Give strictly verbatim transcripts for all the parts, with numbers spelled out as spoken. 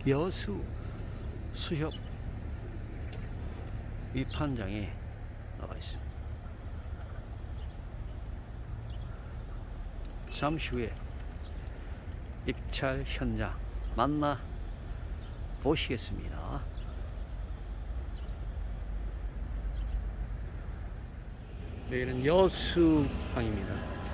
여수 수협 위판장에 나와 있습니다. 잠시 후에 입찰 현장 만나 보시겠습니다. 여기는 여수항입니다.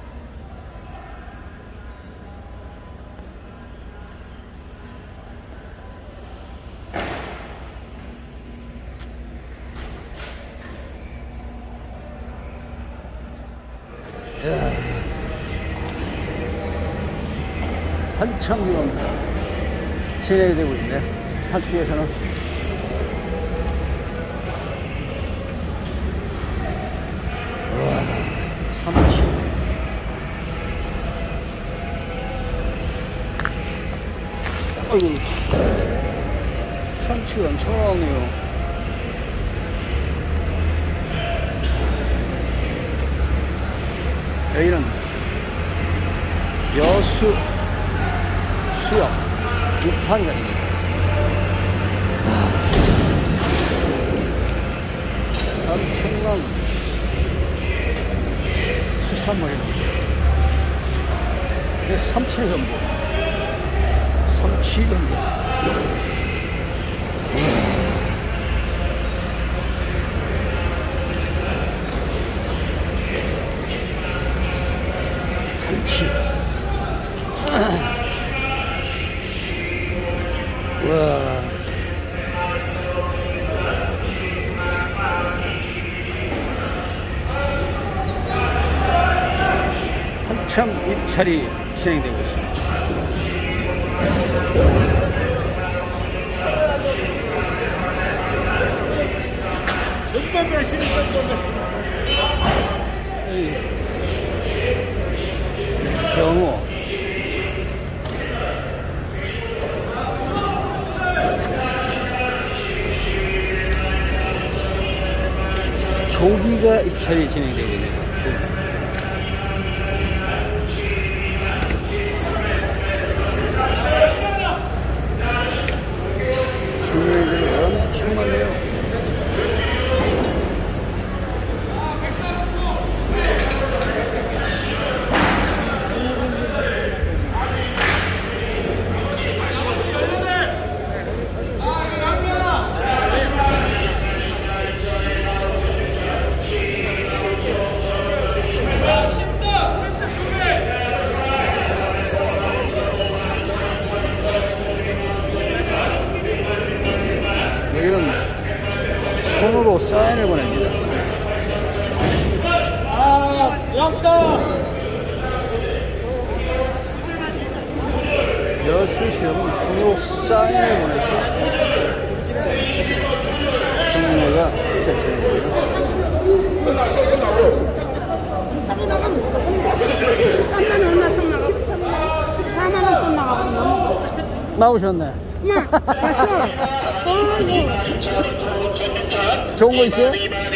자, 한참 지금 진행이 되고 있네. 한쪽에서는 와, 삼치. 아이고, 삼치가 엄청 나오네요. 여기는 여수 수협 위판장입니다. 엄청난 수산물입니다. 이게 삼칠전복, 삼치전복. 삼치. 와. 한참 입찰이 진행되고 있습니다. 전반을 쓰는 전반을 경호 조기가 입찰이 진행되고 있네요. 주민들이 엄청 많네요. 여기는 손으로 사인을 보냅니다. 아, 역사! 여수시험은 손으로 사인을 보내서 성명회가 제출됩니다. 삼만 얼마 선 나가고 십사만 원 선 나가고 너무 나오셨네. 엄마 봤어? 좋은 거 있어요?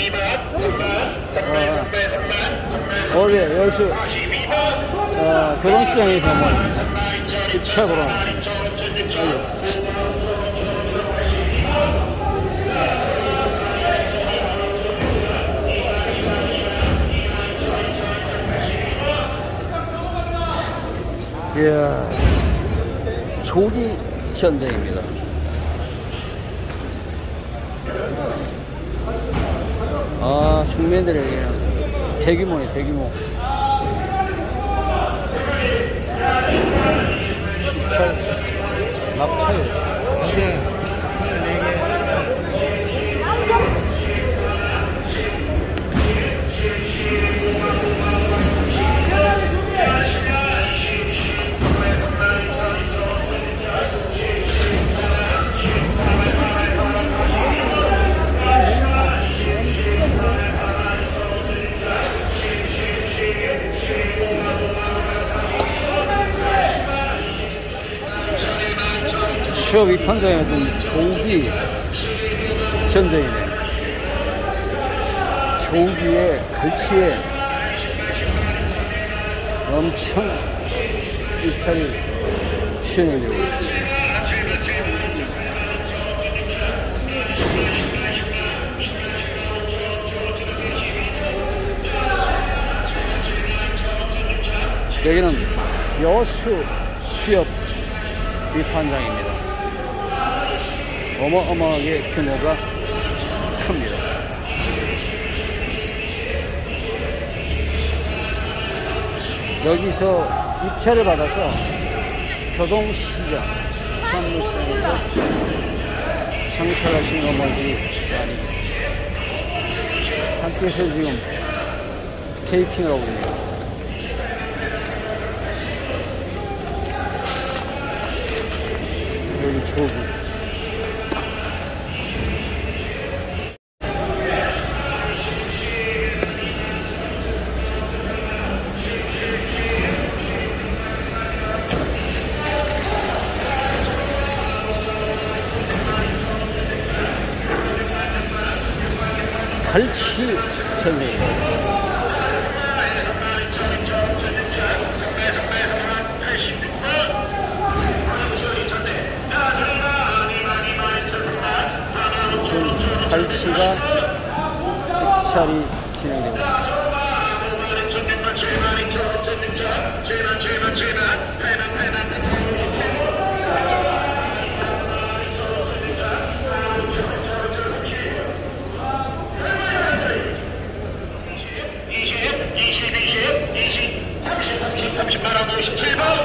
어, 어디 여수 어, 결혼시장에서 한번 입찰보러 이야, 조기 현장입니다. 아, 중매들에게는 대규모네, 대규모. 입찰, 납차요. 네. 수협 위판장에 어떤 조기 현장이네. 조기에 갈치에 엄청 입찰이 진행되고 있습니다. 여기는 여수 수협 비판장입니다. 어마어마하게 규모가 큽니다. 여기서 입찰을 받아서 교동시장, 수산물시장에서 상설하신 어머니들이 많이 함께해서 지금 테이핑을 하고 있네요. 여기 조구. 갈치 전례입니다. 갈치가 입찰이 진행되고 있습니다. 삼십만 원 오십칠 번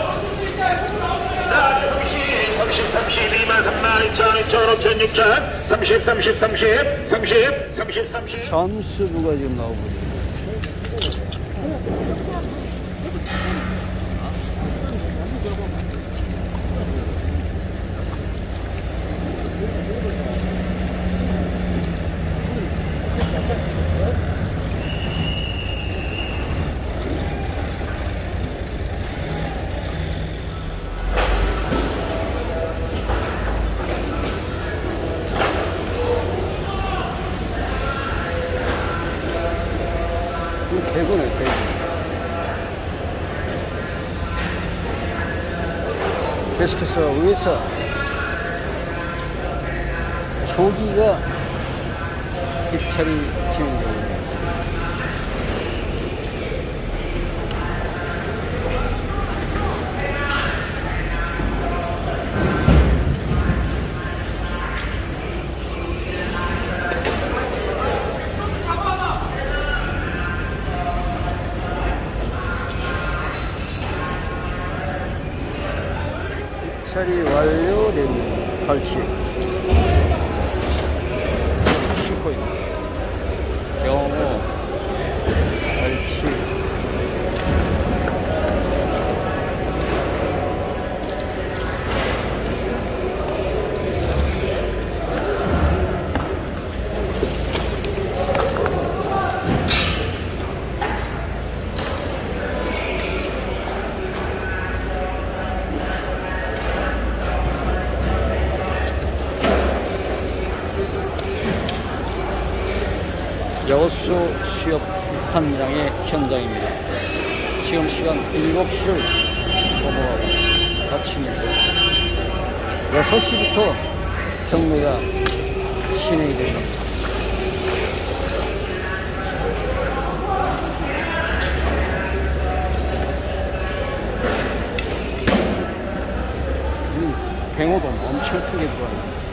삼십 삼십 이만 삼만 이천 이천 오천 육천 삼십 삼십 삼십 삼십 삼십 삼십 잠수부가 지금 나오고 있습니다. 대구네, 대구. 계속해서 위에서 조기가 입찰이 진행되고 있습니다. 입찰이 완료된 갈치 슈퍼입니다. 영어 갈치 여수 수협 비판장의 현장입니다. 지금 시간 일곱 시를 넘어가고 아침입니다. 여섯 시부터 경매가 진행이 됩니다. 음, 뱅어돔 엄청 크게 들어갑니다.